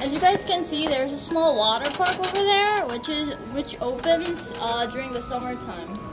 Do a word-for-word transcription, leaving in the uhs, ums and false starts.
As you guys can see, there's a small water park over there, which is which opens uh, during the summertime.